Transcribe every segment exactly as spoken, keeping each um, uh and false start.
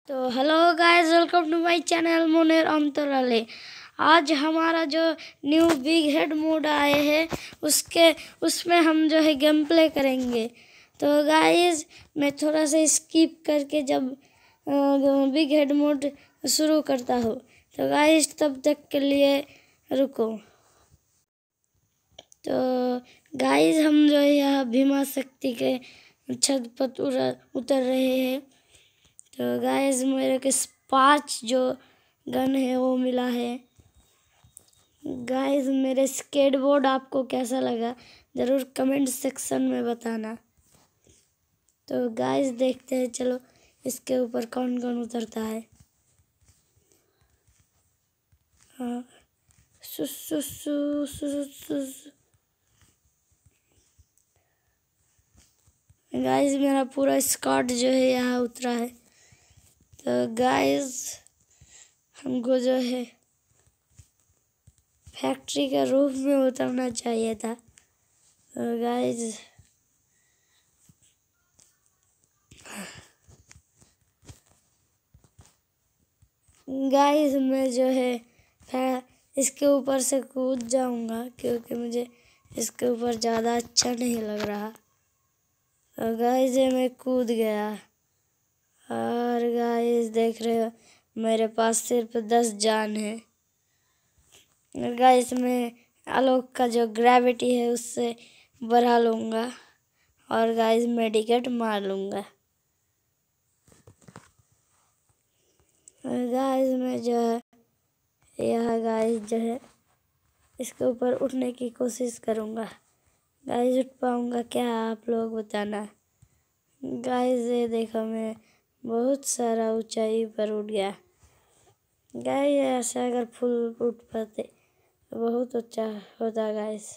तो hello guys, welcome to my channel Munir Antarale. आज हमारा जो न्यू बिग हेड मोड आए हैं उसके उसमें हम जो है गेम प्ले करेंगे। तो गाइस मैं थोड़ा सा स्किप करके जब बिग हेड मोड शुरू करता हूँ, तो गाइस तब तक के लिए रुको। तो गाइस हम जो है यहाँ भीमा शक्ति के छत पर उतर रहे हैं। तो गाइस मेरे के पांच जो गन है वो मिला है। गाइस मेरे स्केटबोर्ड आपको कैसा लगा ज़रूर कमेंट सेक्शन में बताना। तो गाइस देखते हैं, चलो इसके ऊपर कौन कौन उतरता है। हाँ सु सु सु सु सु सु। गाइस मेरा पूरा स्क्वाड जो है यहाँ उतरा है। तो गाइस हमको जो है फैक्ट्री के रूफ में उतरना चाहिए था। तो गाइस गाइस मैं जो है इसके ऊपर से कूद जाऊंगा क्योंकि मुझे इसके ऊपर ज़्यादा अच्छा नहीं लग रहा। तो गाइस मैं कूद गया और गाइस देख रहे हो मेरे पास सिर्फ दस जान है। गाइस मैं आलोक का जो ग्रेविटी है उससे बढ़ा लूँगा और गाइस मेडिकेट मार लूँगा। गाइस मैं जो है यह गाइस जो है इसके ऊपर उठने की कोशिश करूँगा। गाइस उठ पाऊँगा क्या, आप लोग बताना। गाइस ये देखो मैं बहुत सारा ऊंचाई पर उठ गया। गाइस ऐसा अगर फुल उठ पाते तो बहुत अच्छा होता गाइस।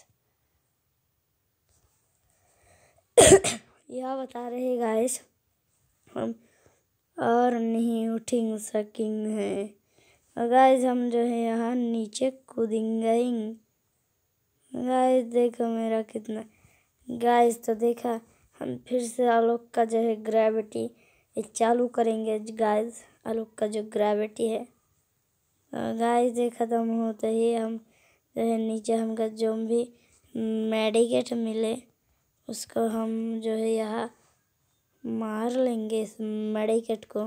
यह बता रहे गाइस हम और नहीं उठ सकेंगे। और गाइस हम जो है यहाँ नीचे कूदेंगे। गाइस देखो मेरा कितना। गाइस तो देखा हम फिर से आलोक का जो है ग्रेविटी चालू करेंगे। गाइस आलोक का जो ग्रेविटी है गाइस ये ख़त्म होते ही हम जो है नीचे हमका जो भी मेडिकेट मिले उसको हम जो है यहाँ मार लेंगे इस मेडिकेट को।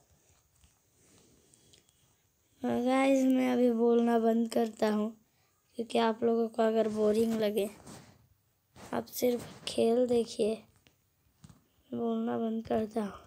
गाइस मैं अभी बोलना बंद करता हूँ क्योंकि आप लोगों को अगर बोरिंग लगे आप सिर्फ खेल देखिए। बोलना बंद करता हूँ।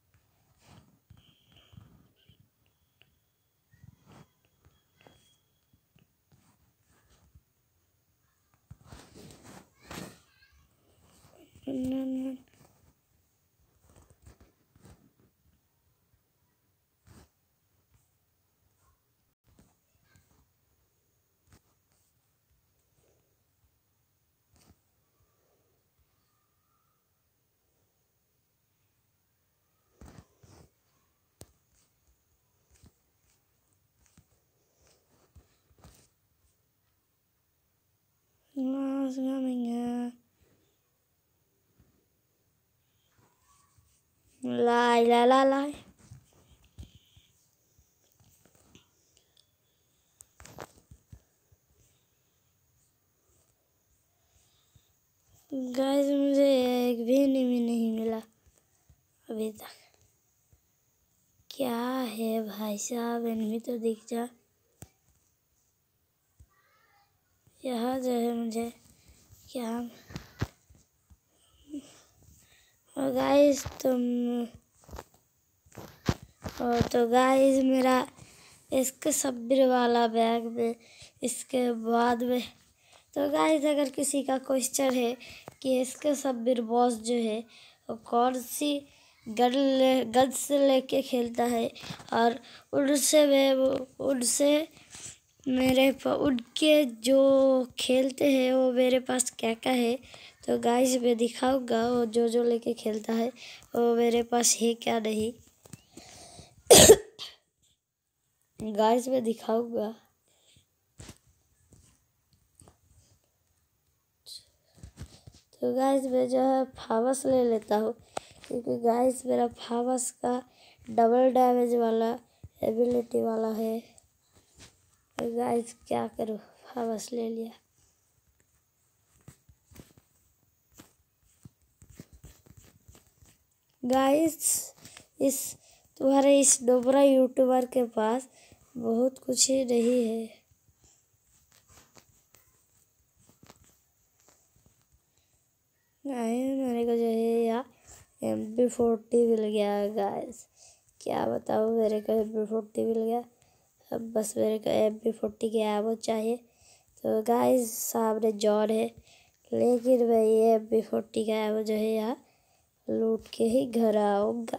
Lie, lie, lie, lie. Guys मुझे एक भी एनिमी नहीं मिला अभी तक। क्या है भाई साहब, एनिमी तो दिख जा। यहाँ जो है मुझे क्या और गाइस तुम और तो गाइस मेरा इसके सब्र वाला बैग में इसके बाद में। तो गाइस अगर किसी का क्वेश्चन है कि इसके सब्र बॉस जो है वो कौन सी गन ले गन से लेके खेलता है और उनसे वे उनसे मेरे उनके जो खेलते हैं वो मेरे पास क्या क्या है, तो गाइस मैं दिखाऊंगा वो जो जो लेके खेलता है वो मेरे पास है क्या नहीं। गाइस मैं दिखाऊंगा। तो गाइस मैं जो है फावस ले लेता हूँ क्योंकि गाइस मेरा फावस का डबल डैमेज वाला एबिलिटी वाला है। तो गाइस क्या करूँ, वापस ले लिया। गाइस इस तुम्हारे इस डोबरा यूट्यूबर के पास बहुत कुछ ही नहीं है। नहीं, मेरे को जो है यहाँ एम पी फोर्टी मिल गया गाइस। क्या बताऊँ, मेरे को एम पी फोर्टी मिल गया। अब बस मेरे को एम पी फोर्टी के एमो चाहिए। तो गाइस सामने जॉन है, लेकिन मैं ये एम पी फोर्टी का एमो जो है यहाँ लूट के ही घर आऊँगा।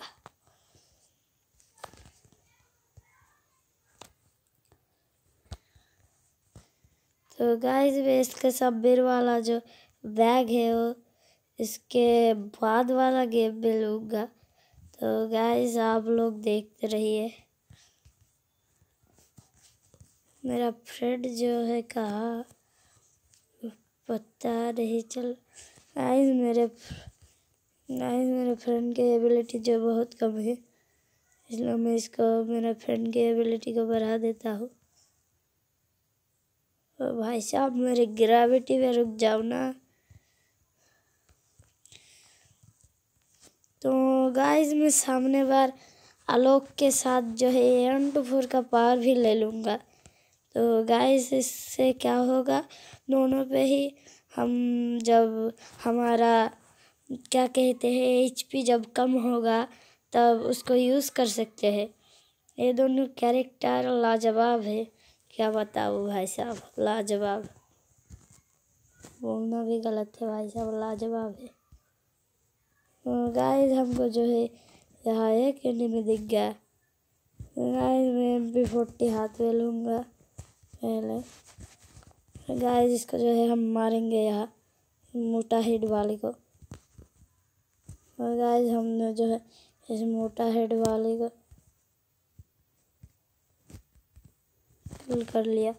तो गाइस मैं इसके सब्बिर वाला जो बैग है वो इसके बाद वाला गेम में लूँगा। तो गाइस आप लोग देखते रहिए। मेरा फ्रेंड जो है कहाँ, पता नहीं चल। गाइस मेरे गाइस मेरे फ्रेंड की एबिलिटी जो बहुत कम है, इसलिए मैं इसको मेरे फ्रेंड की एबिलिटी को बढ़ा देता हूँ। तो भाई साहब मेरे ग्रेविटी में रुक जाओ ना। तो गाइस मैं सामने बार आलोक के साथ जो है एन टू फोर का पावर भी ले लूँगा। तो गाइस इससे क्या होगा, दोनों पे ही हम जब हमारा क्या कहते हैं एचपी जब कम होगा तब उसको यूज़ कर सकते हैं। ये दोनों कैरेक्टर लाजवाब है, क्या बताऊँ भाई साहब, लाजवाब। बोलना भी गलत है भाई साहब, लाजवाब है। तो गाइस हमको जो है यहाँ एक एनिमी दिख गया। गाइस मैं एम पी फोर्टी हाथ में लूँगा पहले। गाइस इसको जो है हम मारेंगे यहाँ मोटा हेड वाले को। और गाइस हमने जो है इस मोटा हेड वाले को किल कर लिया।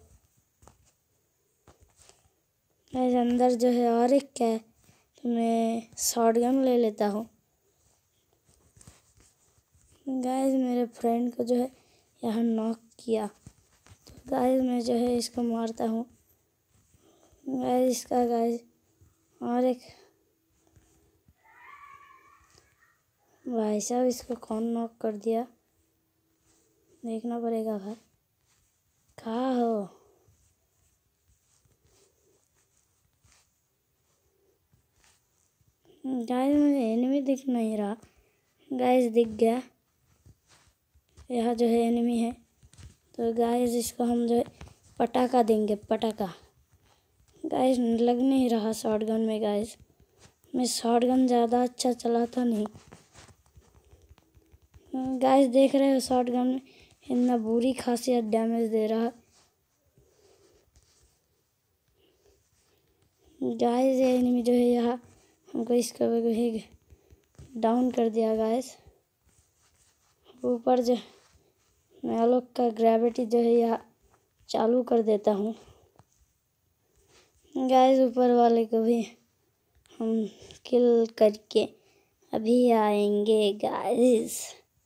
गाइस अंदर जो है और एक क्या है, तो मैं शॉटगन ले लेता हूँ। गाइस मेरे फ्रेंड को जो है यहाँ नॉक किया। तो गाइस मैं जो है इसको मारता हूँ। गाइस इसका गाइस और एक भाई साहब, इसको कौन नॉक कर दिया, देखना पड़ेगा भाई। कहाँ हो? गाइस मुझे एनिमी दिख नहीं रहा। गाइस दिख गया, यहाँ जो है एनिमी है। तो गाइस इसको हम जो है पटाखा देंगे, पटाखा। गाइस लग नहीं रहा शॉटगन में। गाइस मैं शॉटगन ज़्यादा अच्छा चलाता नहीं। गाइस देख रहे हो शॉटगन में इतना बुरी खासियत डैमेज दे रहा। गाइस ये एनिमी जो है यहाँ हमको इसका ही डाउन कर दिया। गाइस ऊपर जो मैं आलोक का ग्रेविटी जो है यहाँ चालू कर देता हूँ। गाइस ऊपर वाले को भी हम किल करके अभी आएंगे गाइस।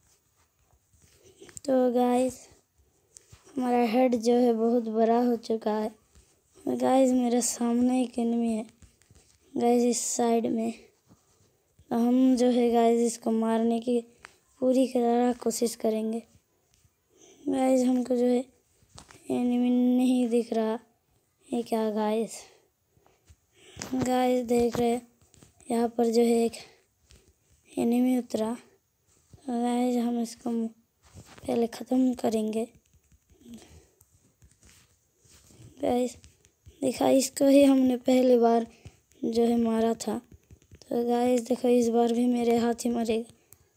तो गाइस हमारा हेड जो है बहुत बड़ा हो चुका है। गाइस मेरे सामने एक एनिमी है गाइस इस साइड में। तो हम जो है गाइस इसको मारने की पूरी तरह कोशिश करेंगे। गाइस हमको जो है एनिमी नहीं दिख रहा है क्या गाइस। गाइस देख रहे यहाँ पर जो है एक एनिमी उतरा। गाइस हम इसको पहले ख़त्म करेंगे। गाइस देखा, इसको ही हमने पहली बार जो है मारा था। तो गाइस देखो इस बार भी मेरे हाथ ही मरेगा।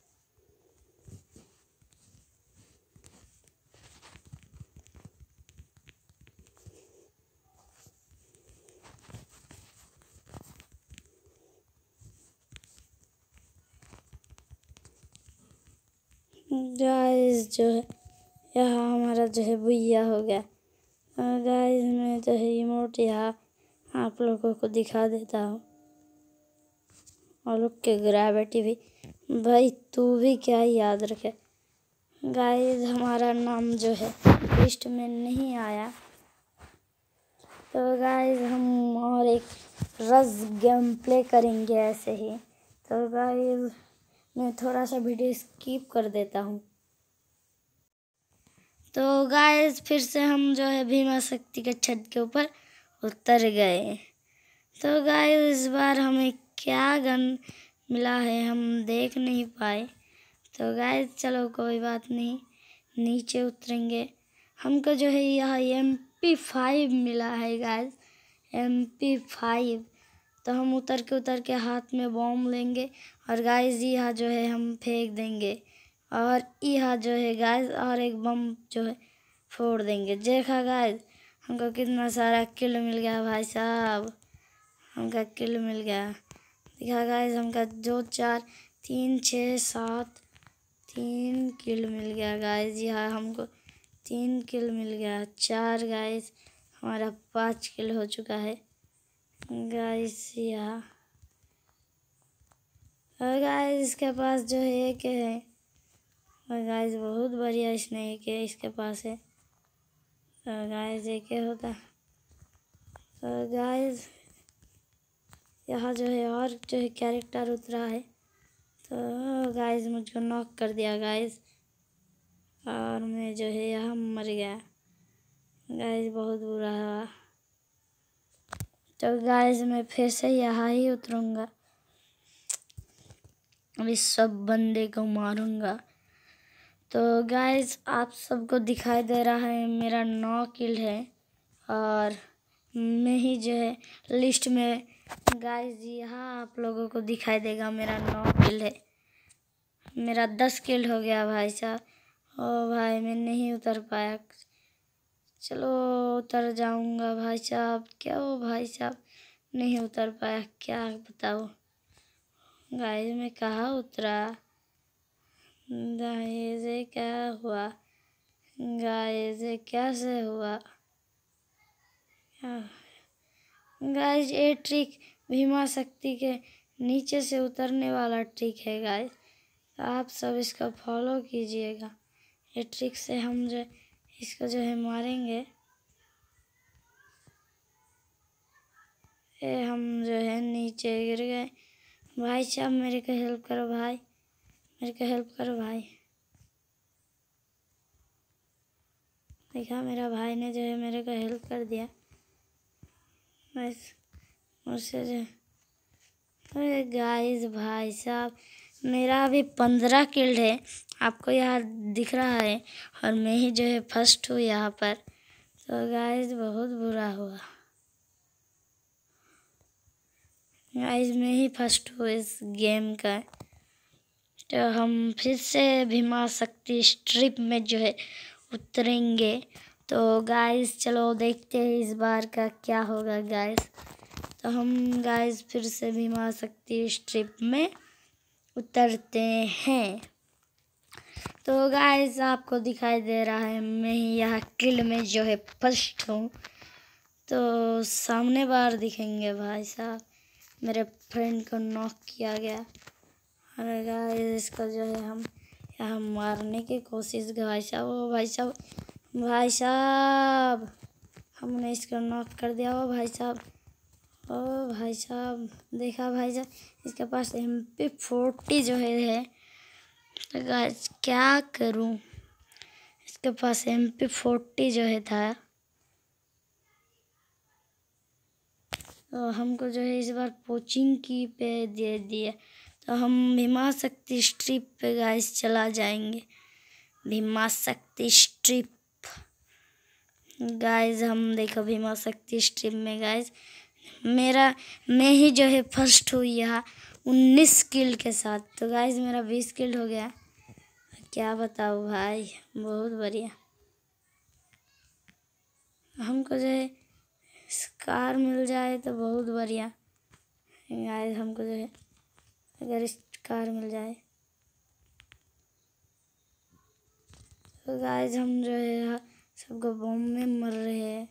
गाइस जो है यहाँ हमारा जो है भुइया हो गया। और गाइस मैं जो है इमोट यहाँ आप लोगों को दिखा देता हूँ। और लोग के ग्रेविटी भी भाई तू भी क्या याद रखे। गाइस हमारा नाम जो है लिस्ट में नहीं आया। तो गाइस हम और एक रस गेम प्ले करेंगे ऐसे ही। तो गाइस मैं थोड़ा सा वीडियो स्किप कर देता हूँ। तो गाइस फिर से हम जो है भीमा शक्ति के छत के ऊपर उतर गए। तो गाइस इस बार हमें क्या गन मिला है हम देख नहीं पाए। तो गाइस चलो कोई बात नहीं, नीचे उतरेंगे। हमको जो है यहाँ एम पी फाइव मिला है गाइस, एम पी फाइव। तो हम उतर के उतर के हाथ में बॉम्ब लेंगे और गाइस यहाँ जो है हम फेंक देंगे और यहाँ जो है गाइस और एक बम जो है फोड़ देंगे। देखा गाइस हमको कितना सारा किल मिल गया भाई साहब, हमका किल मिल गया। देखा गाइस हमका दो चार तीन छः सात तीन किल मिल गया गाइस। यहाँ हमको तीन किल मिल गया। चार गाइस हमारा पाँच किल हो चुका है गाइस यहाँ। और गाइस इसके पास जो है एक है और गाइस बहुत बढ़िया इसने एक है इसके पास है। और गाइस एक होता। और गाइस यहाँ जो है और जो है कैरेक्टर उतरा है। तो गाइस मुझको नॉक कर दिया गाइस और मैं जो है यहाँ मर गया गाइस, बहुत बुरा हुआ। तो गाइस मैं फिर से यहाँ ही उतरूँगा, अभी सब बंदे को मारूंगा। तो गाइस आप सबको दिखाई दे रहा है मेरा नौ किल है और मैं ही जो है लिस्ट में गाइस यहाँ आप लोगों को दिखाई देगा मेरा नौ किल है। मेरा दस किल हो गया भाई साहब। ओ भाई मैं नहीं उतर पाया, चलो उतर जाऊंगा भाई साहब। क्या हो भाई साहब नहीं उतर पाया, क्या बताओ गाइस मैं कहाँ उतरा। गाइस ये क्या हुआ, गाइस ये कैसे हुआ। गाइस ये ट्रिक भीमा शक्ति के नीचे से उतरने वाला ट्रिक है गाइस, आप सब इसका फॉलो कीजिएगा। ये ट्रिक से हम जो इसको जो है मारेंगे। ये हम जो है नीचे गिर गए। भाई साहब मेरे को हेल्प करो भाई, मेरे को हेल्प करो भाई। देखा मेरा भाई ने जो है मेरे को हेल्प कर दिया। बस मुझसे जो अरे गाइस भाई साहब मेरा अभी पंद्रह किल्ड है, आपको यहाँ दिख रहा है और मैं ही जो है फर्स्ट हूँ यहाँ पर। तो गाइस बहुत बुरा हुआ गाइस, मैं ही फर्स्ट हूँ इस गेम का। तो हम फिर से भीमा शक्ति स्ट्रिप में जो है उतरेंगे। तो गाइस चलो देखते हैं इस बार का क्या होगा गाइस। तो हम गाइस फिर से भीमा शक्ति स्ट्रिप में उतरते हैं। तो गाइस आपको दिखाई दे रहा है मैं ही यहाँ किल में जो है फर्स्ट हूँ। तो सामने बार दिखेंगे भाई साहब, मेरे फ्रेंड को नॉक किया गया। अरे गाइस इसको जो है हम यहाँ मारने की कोशिश। भाई साहब ओ भाई साहब भाई साहब हमने इसको नॉक कर दिया। ओ भाई साहब ओ भाई साहब देखा भाई साहब इसके पास एम पी फोर्टी जो है, है। तो गाइस क्या करूं, इसके पास एम पी फोर्टी जो है था। तो हमको जो है इस बार कोचिंग की पे दे दिया। तो हम भीमा शक्ति स्ट्रिप पे गाइस चला जाएंगे। भीमा शक्ति स्ट्रिप गाइस हम देखो भीमा शक्ति स्ट्रिप में गाइस मेरा मैं ही जो है फर्स्ट हुई यहाँ उन्नीस किल के साथ। तो गाइस मेरा बीस किल हो गया, क्या बताओ भाई बहुत बढ़िया। हमको जो है कार मिल जाए तो बहुत बढ़िया गाइस, हमको जो है अगर इस कार मिल जाए तो गाइस हम जो है सबको बम में मर रहे हैं।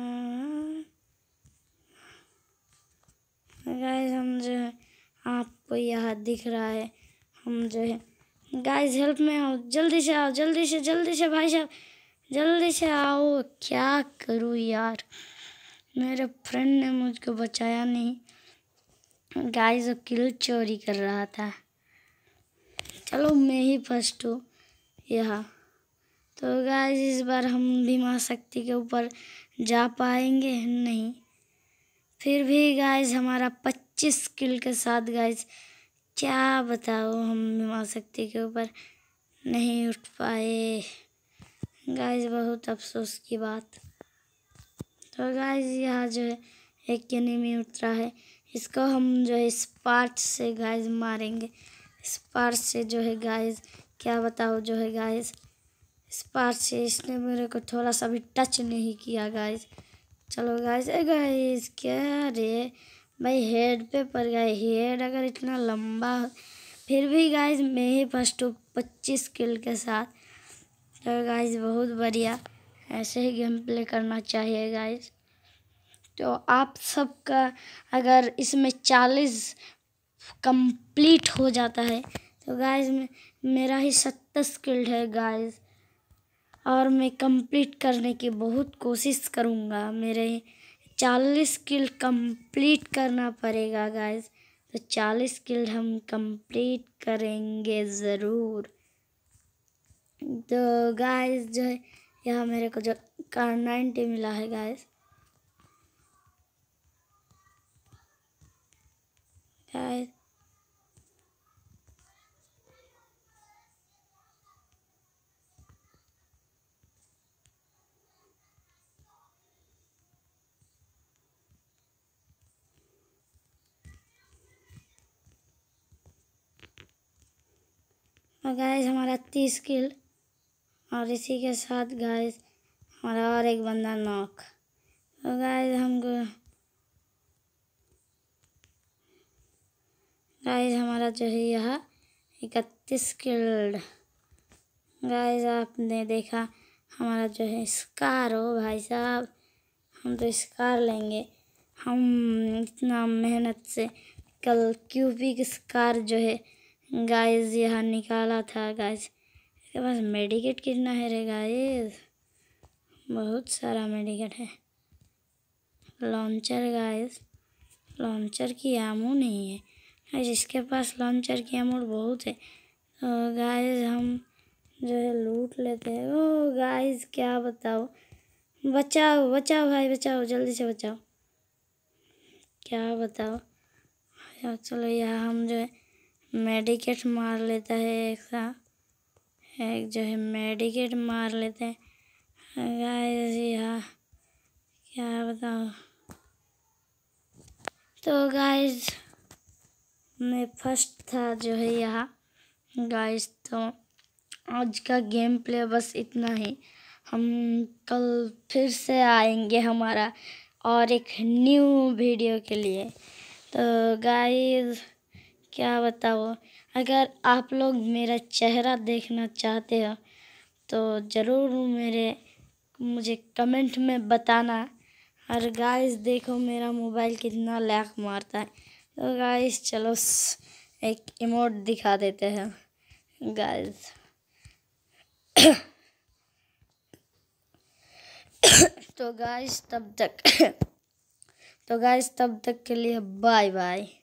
गाइस हम जो है आपको आपको यहाँ दिख रहा है। हम जो है गाइस हेल्प में आओ, जल्दी से आओ, जल्दी से जल्दी से भाई साहब जल्दी से आओ। क्या करूँ यार, मेरे फ्रेंड ने मुझको बचाया नहीं। गाइस वो किल चोरी कर रहा था। चलो मैं ही फर्स्ट हूँ यहाँ। तो गाइस इस बार हम भी माँ शक्ति के ऊपर जा पाएंगे नहीं। फिर भी गाइस हमारा पच्चीस किल के साथ गाइस क्या बताओ, हम माँ शक्ति के ऊपर नहीं उठ पाए गाइस, बहुत अफसोस की बात। तो गाइस यहाँ जो है एक एनिमी उतरा है, इसको हम जो है स्पार्ट से गाइस मारेंगे। स्पार्ट से जो है गाइस क्या बताओ जो है गाइस, स्पार्ट से इसने मेरे को थोड़ा सा भी टच नहीं किया गाइस। चलो गाइस, ए गाइस क्या रे भाई, हेड पे पड़ गया। हेड अगर इतना लंबा, फिर भी गाइस मैं ही फर्स्ट हूँ पच्चीस किल के साथ। तो गाइस बहुत बढ़िया, ऐसे ही गेम प्ले करना चाहिए गाइस। तो आप सबका अगर इसमें चालीस कंप्लीट हो जाता है तो गाइस मेरा ही सत्तर स्किल्ड है गाइस, और मैं कंप्लीट करने की बहुत कोशिश करूँगा। मेरे चालीस किल कंप्लीट करना पड़ेगा गाइस। तो चालीस किल हम कंप्लीट करेंगे ज़रूर। तो गाइस जो है यहाँ मेरे को जो कार नाइन्टी मिला है गाइस। गाइस और गाइस हमारा तीस किल, और इसी के साथ गाइस हमारा और एक बंदा नॉक। तो गाइस हमको गाइस हमारा जो है यहाँ इकतीस किल्ड। गाइस आपने देखा हमारा जो है स्कार हो भाई साहब, हम तो स्कार लेंगे। हम इतना मेहनत से कल क्यूबिक स्कार जो है गाइस यहाँ निकाला था गाइस। इसके पास मेडिकेट कितना है रे गाइस, बहुत सारा मेडिकेट है। लॉन्चर गाइस, लॉन्चर की एमो नहीं है गाइस, इसके पास लॉन्चर की एमो बहुत है। तो गाइस हम जो है लूट लेते हैं। ओ गाइस क्या बताओ, बचाओ बचाओ भाई बचाओ, जल्दी से बचाओ, क्या बताओ। चलो यहाँ हम जो है मेडिकेट मार लेता है एक सा एक जो है मेडिकेट मार लेते हैं गाइस यहाँ, क्या बताओ। तो गाइस मैं फर्स्ट था जो है यहाँ गाइस। तो आज का गेम प्ले बस इतना ही। हम कल फिर से आएंगे हमारा और एक न्यू वीडियो के लिए। तो गाइस क्या बताओ, अगर आप लोग मेरा चेहरा देखना चाहते हो तो ज़रूर मेरे मुझे कमेंट में बताना। और गाइस देखो मेरा मोबाइल कितना लैग मारता है। तो गाइस चलो एक इमोट दिखा देते हैं गाइस। तो गाइस तब तक तो गाइस तब तक के लिए बाय बाय।